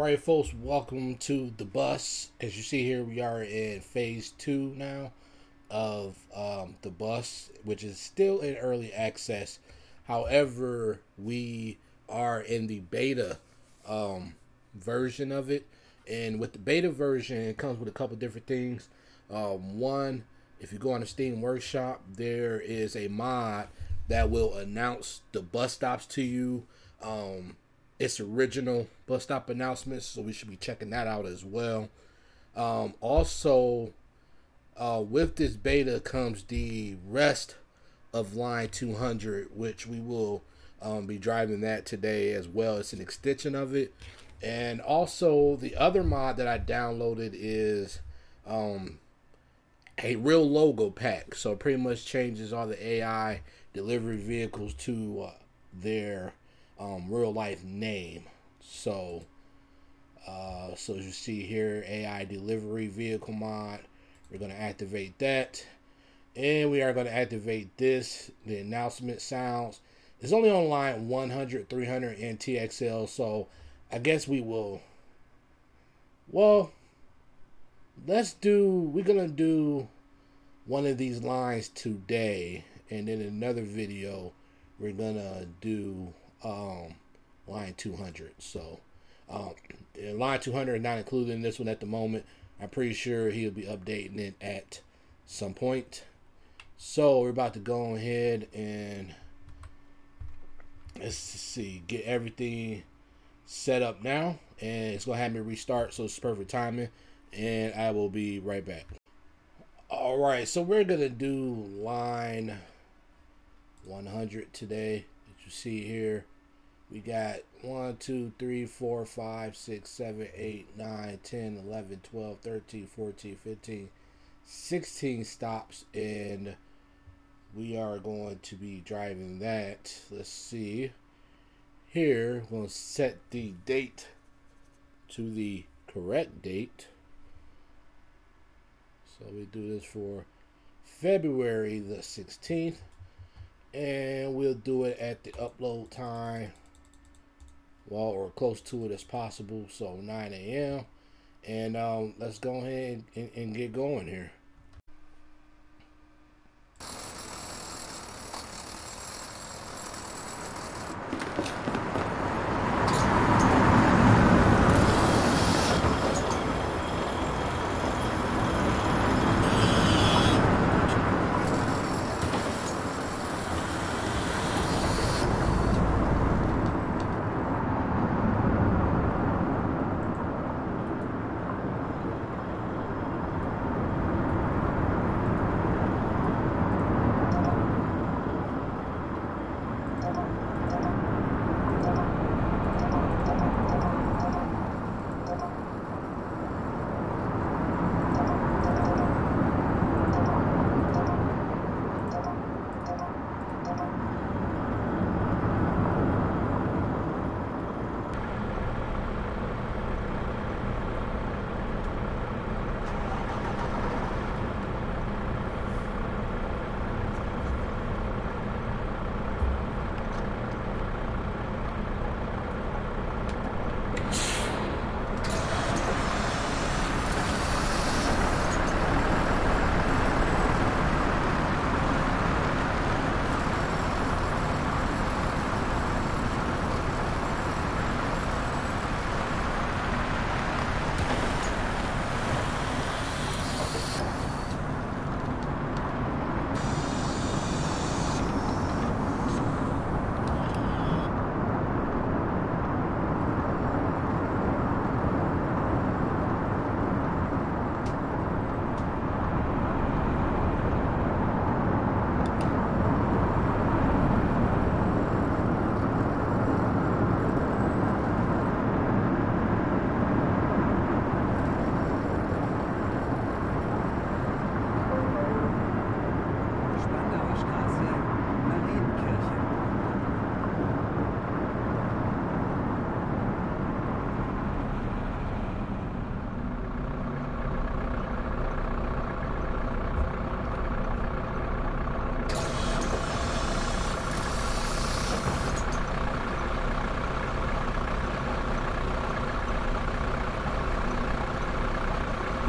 Alright folks, welcome to the bus. As you see here, we are in phase 2 now of the bus, which is still in early access. However, we are in the beta version of it, and with the beta version it comes with a couple different things. One, if you go on the Steam Workshop, there is a mod that will announce the bus stops to you. It's original bus stop announcements, so we should be checking that out as well. Also, with this beta comes the rest of Line 200, which we will be driving that today as well. It's an extension of it. And also, the other mod that I downloaded is a real logo pack. So it pretty much changes all the AI delivery vehicles to their real life name. So as you see here, AI delivery vehicle mod, we're going to activate that, and we are going to activate this, the announcement sounds. It's only on line 100, 300, and TXL, so I guess we will, well, we're going to do one of these lines today, and then another video we're going to do line 200. So line 200 is not included in this one at the moment. I'm pretty sure he'll be updating it at some point. So we're about to go ahead and let's see, get everything set up now, and it's gonna have me restart, so it's perfect timing, and I will be right back. All right, so we're gonna do line 100 today. As you see here, we got 1, 2, 3, 4, 5, 6, 7, 8, 9, 10, 11, 12, 13, 14, 15, 16 stops, and we are going to be driving that. Let's see. Here, we'll set the date to the correct date. So we do this for February the 16th, and we'll do it at the upload time, well, or close to it as possible, so 9 a.m. And let's go ahead and get going here.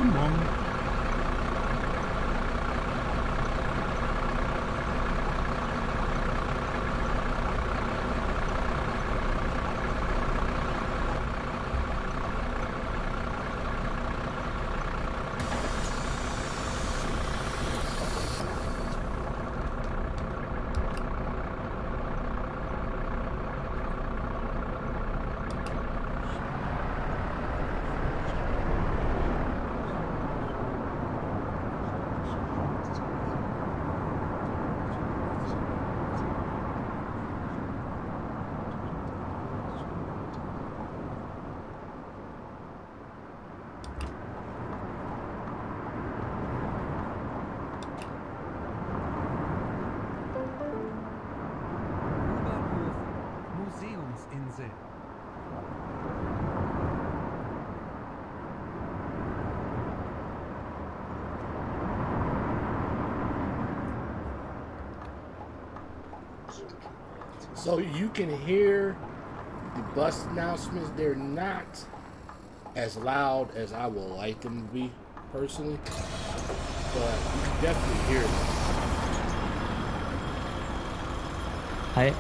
Guten Morgen. Museumsinsel. So you can hear the bus announcements. They're not as loud as I would like them to be, personally, but you can definitely hear them. Hi.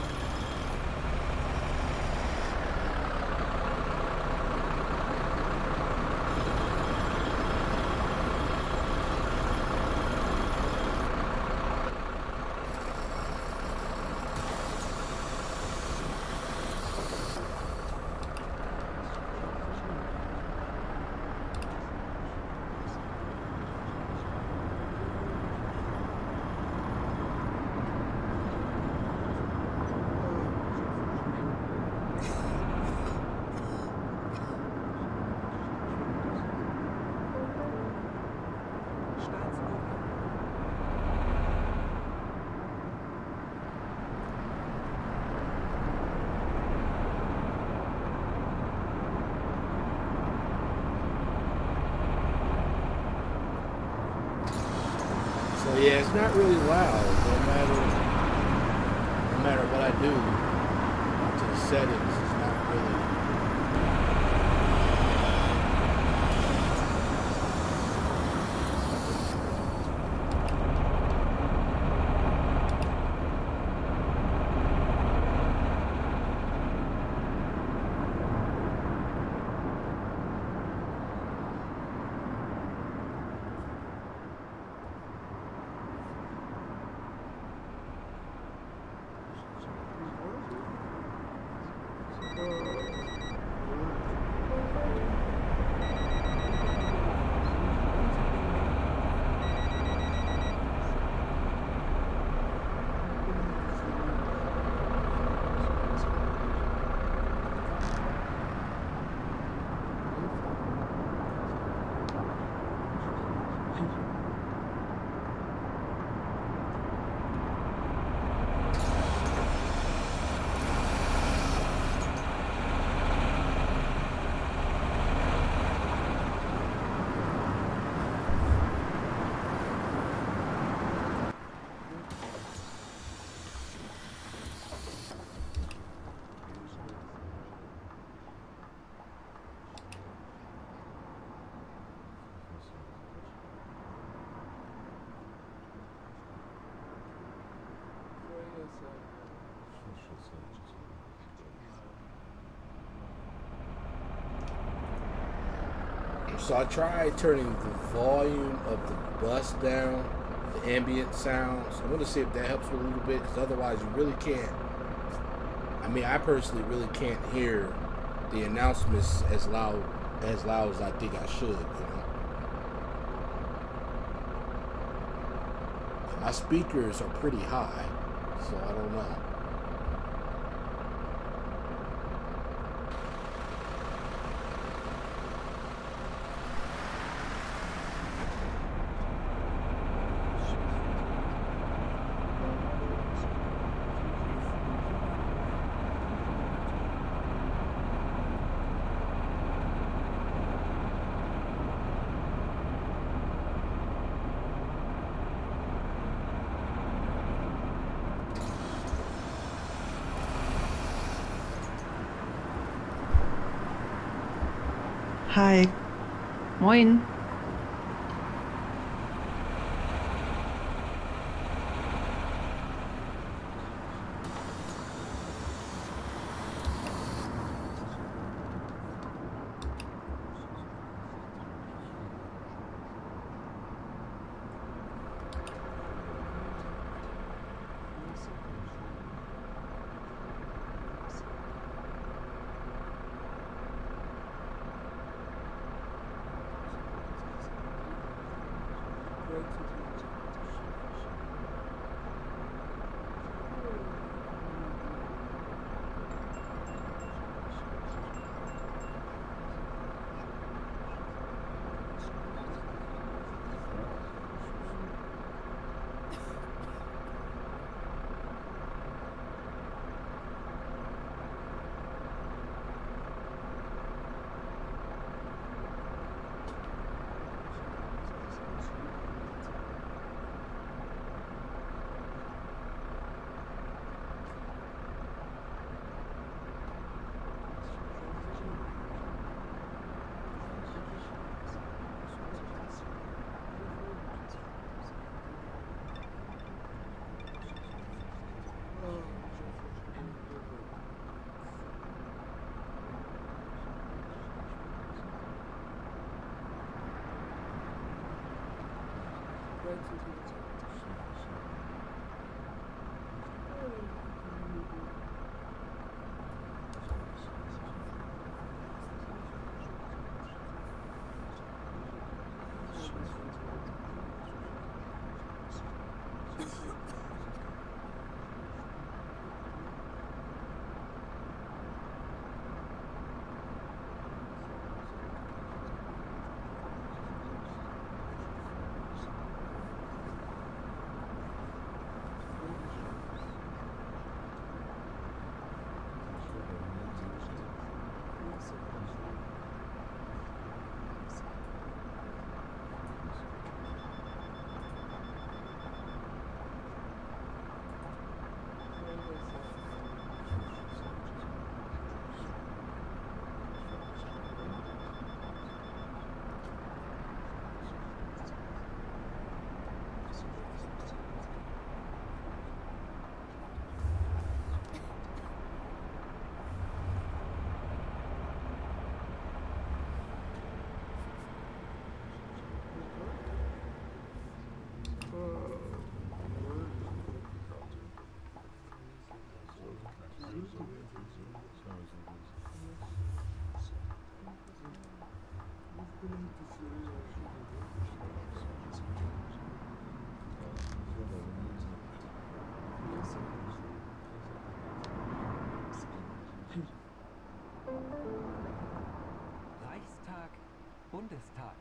So yeah, it's not really loud. No matter what I do to the settings, it's not really. So I tried turning the volume of the bus down, the ambient sounds. I want to see if that helps a little bit, because otherwise you really can't. I mean, I personally really can't hear the announcements as loud as I think I should. And my speakers are pretty high, so I don't know. Hi. Moin. Reichstag, Bundestag.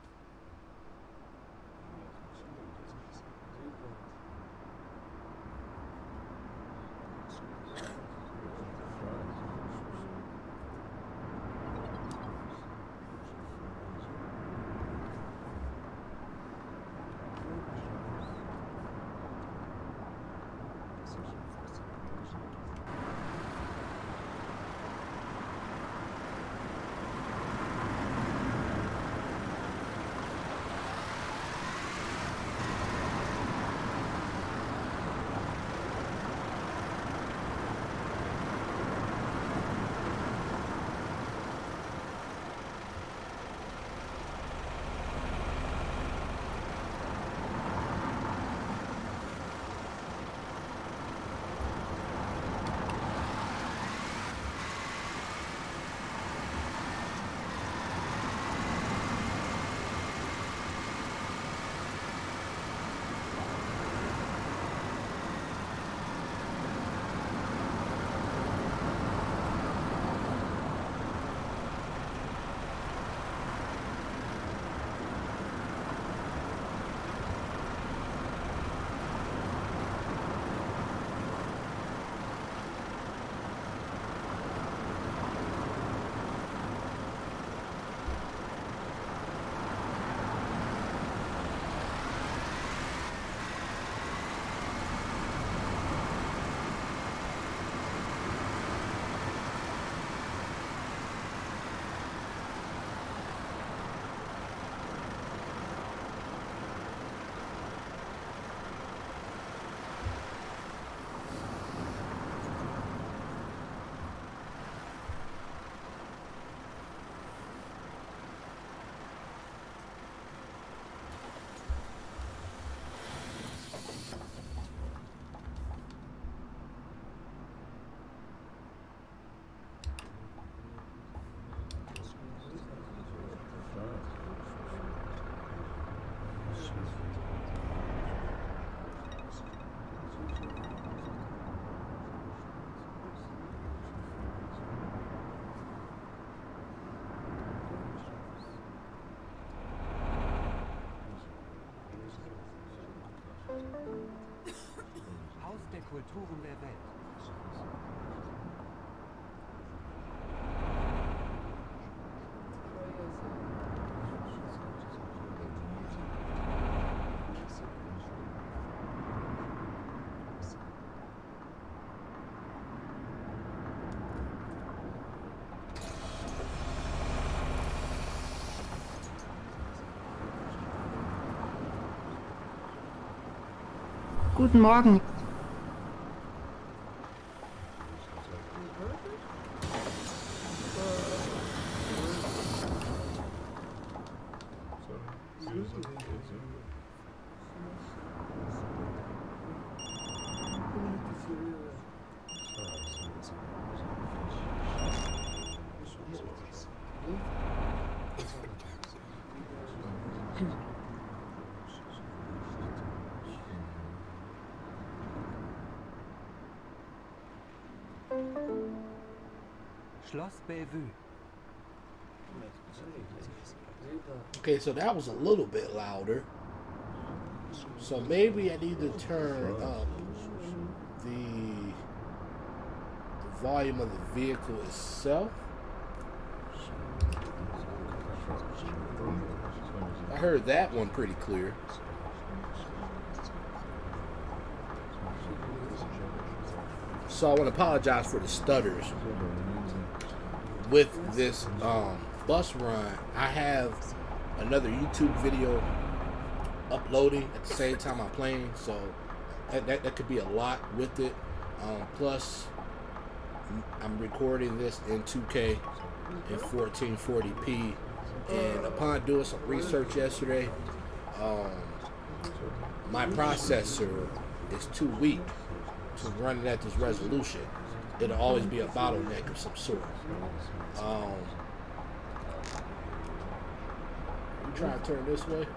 Haus der Kulturen der Welt. Guten Morgen. Schloss Bellevue. Okay, so that was a little bit louder. So maybe I need to turn up the volume of the vehicle itself. I heard that one pretty clear. So I want to apologize for the stutters. With this bus run, I have another YouTube video uploading at the same time I'm playing, so that could be a lot with it. Plus, I'm recording this in 2K in 1440p, and upon doing some research yesterday, my processor is too weak to run it at this resolution. It'll always be a bottleneck of some sort. You try to turn this way?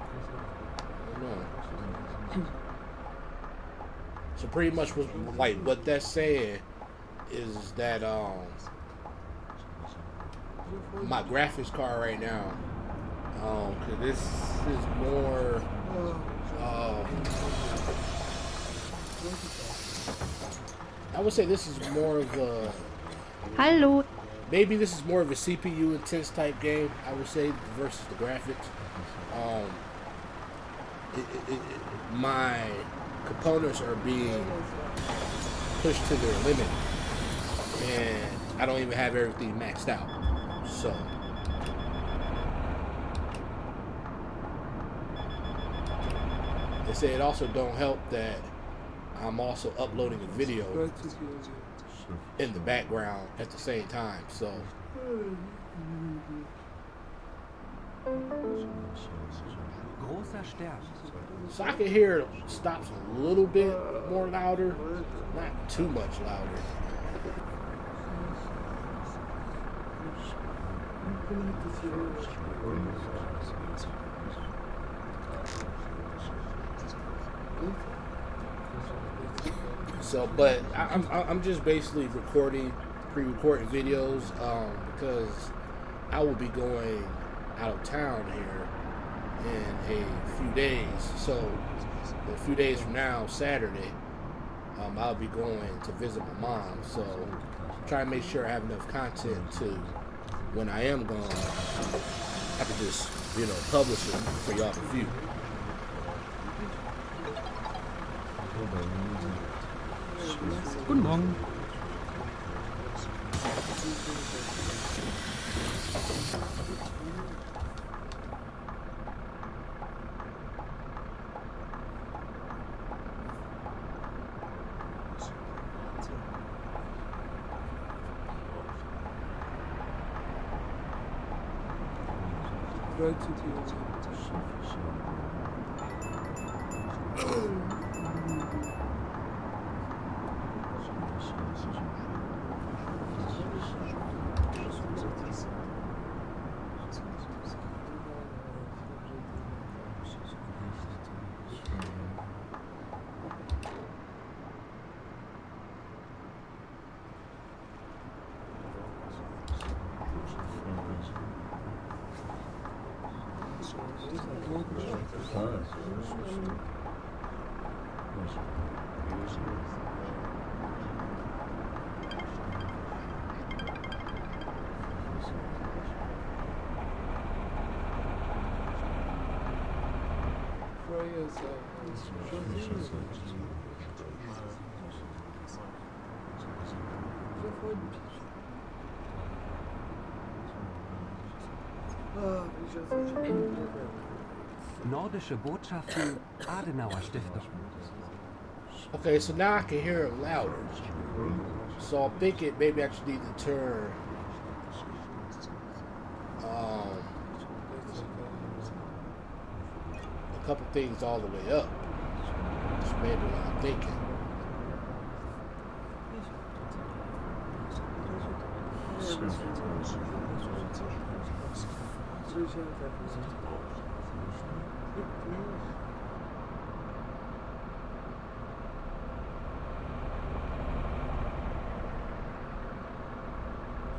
No. So pretty much what that's saying is that my graphics card right now, cause this is more I would say this is more of a Hallo. maybe this is more of a CPU intense type game, I would say, versus the graphics. My components are being pushed to their limit, and I don't even have everything maxed out. So they say it also don't help that I'm also uploading a video in the background at the same time. So Großer Stern. so I can hear stops a little bit more louder, not too much louder. So, but I'm just basically pre-recording videos because I will be going out of town here in a few days. So, a few days from now, Saturday, I'll be going to visit my mom. So, try to make sure I have enough content to, when I am gone, I can just, publish it for y'all to view. Guten Morgen. Nordische Botschaften, Adenauer Stiftung. Okay, so now I can hear it louder. So I'm thinking maybe I just need to turn a couple things all the way up. That's maybe what I'm thinking.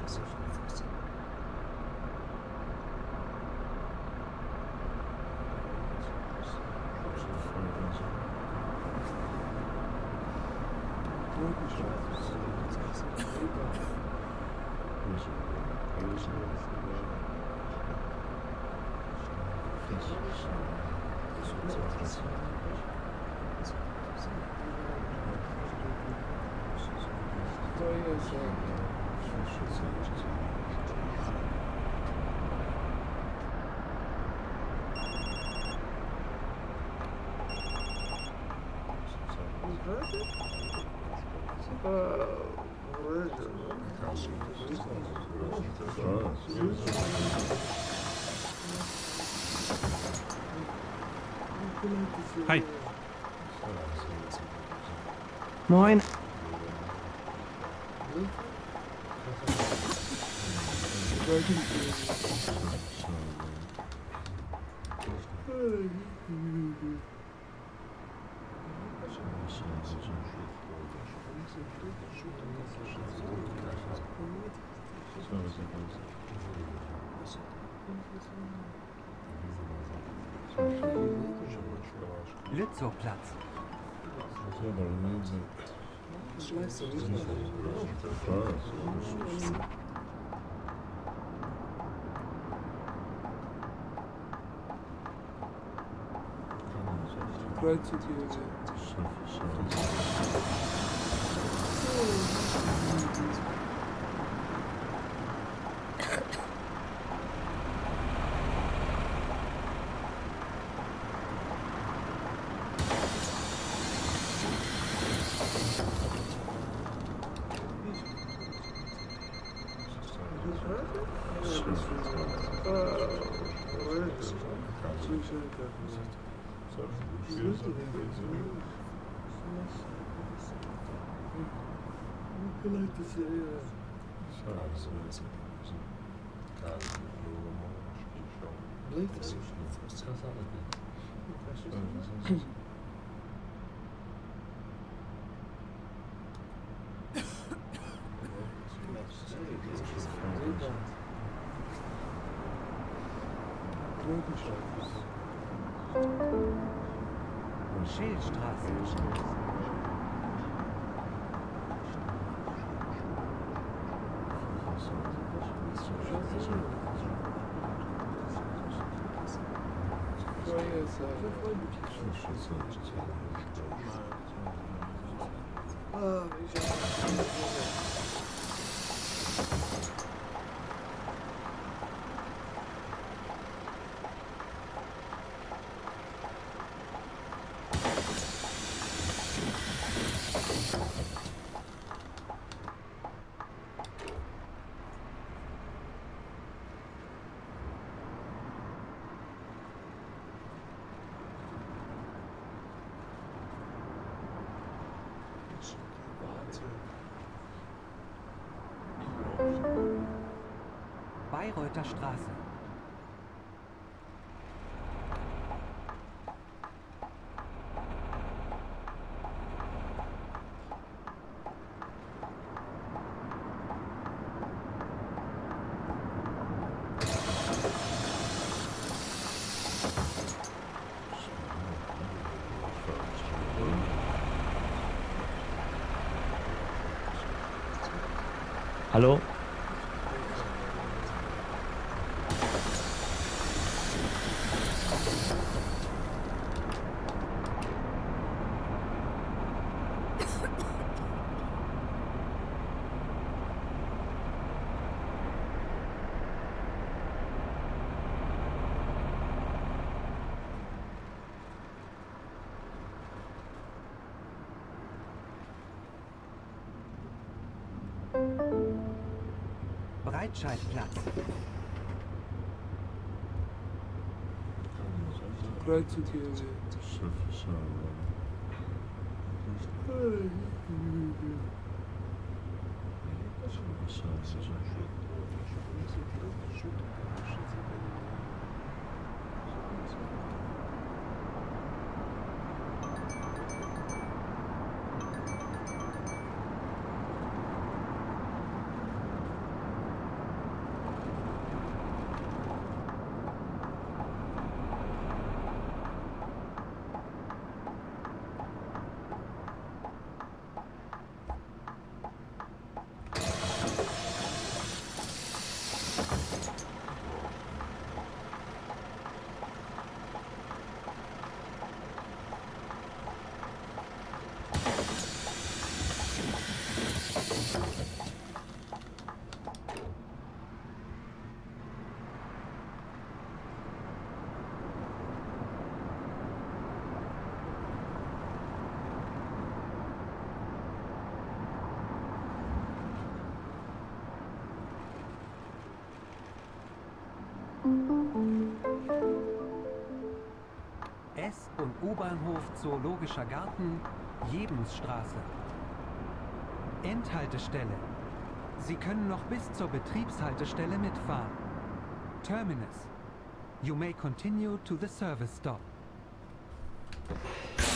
Hi. Moin. Lützowplatz. Schildstraße. Bayreuther Straße. Hallo? Breitscheidplatz. S- und U-Bahnhof Zoologischer Garten, Jebensstraße. Endhaltestelle. Sie können noch bis zur Betriebshaltestelle mitfahren. Terminus. You may continue to the service stop.